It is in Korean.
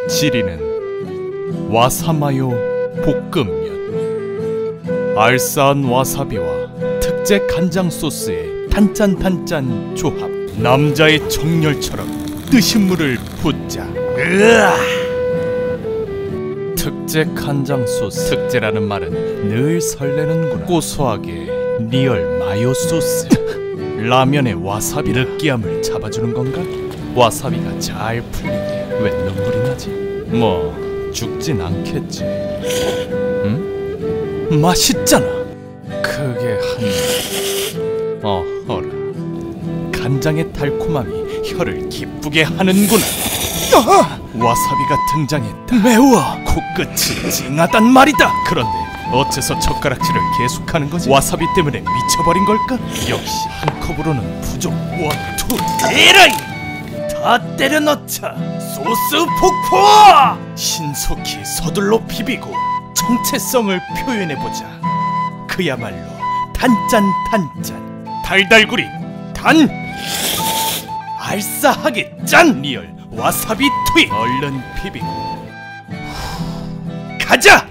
지리는 와사마요 볶음면. 알싸한 와사비와 특제 간장 소스의 단짠단짠 조합. 남자의 정열처럼 뜨신 물을 붓자. 특제 간장 소스. 특제라는 말은 늘 설레는구나. 고소하게 리얼 마요 소스. 라면에 와사비 느끼함을 잡아주는 건가? 와사비가 잘 풀리게 왜 눈물이 나지? 뭐 죽진 않겠지. 응? 맛있잖아. 크게 한 입. 어허라. 간장의 달콤함이 혀를 기쁘게 하는구나. 와사비가 등장했다. 매워. 코끝이 찡하단 말이다. 그런데 어째서 젓가락질을 계속하는 거지? 와사비 때문에 미쳐버린 걸까? 역시 한 컵으로는 부족. 원투 에라이! 다 때려 넣자. 소스 폭포! 신속히 서둘러 비비고 정체성을 표현해보자. 그야말로 단짠 달달구리 단! 알싸하게 짠! 리얼 와사비 투입! 얼른 비비고 가자!